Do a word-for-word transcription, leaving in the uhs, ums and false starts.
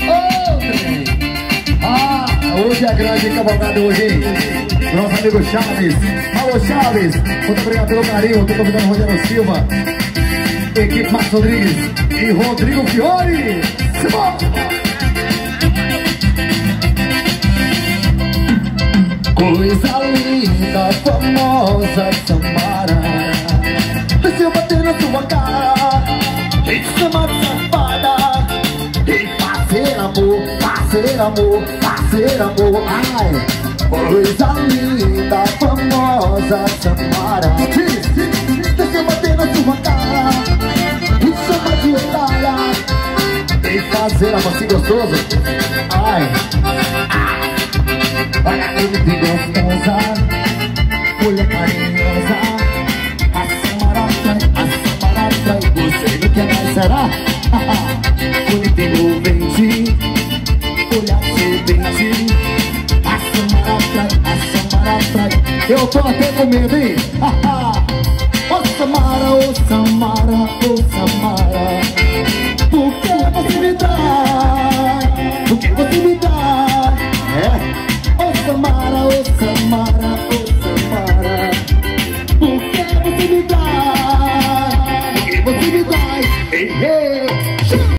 Ah, hoje é grande cavalgada hoje, hein? Nosso amigo Chaves. Alô, Chaves. Muito obrigado pelo carinho. Estou convidando o Rogério Silva, equipe Marcos Rodrigues e Rodrigo Fiore. Simão! Coisa linda, famosa Samara, se eu bater na sua cara e te chamar de safada e fazer amor, fazer amor, fazer amor. Ai, coisa linda, famosa Samara, se eu bater na sua cara e te chamar de otária e fazer amor assim gostoso. Ai, olha que gostosa, mulher carinhosa, a Samara trai, a Samara trai, você não quer mais, será? Bonita e envolvente, olhar sedente, a Samara trai, a Samara trai. Eu tô até com medo, hein? Ô Samara, ô Samara, ô Samara,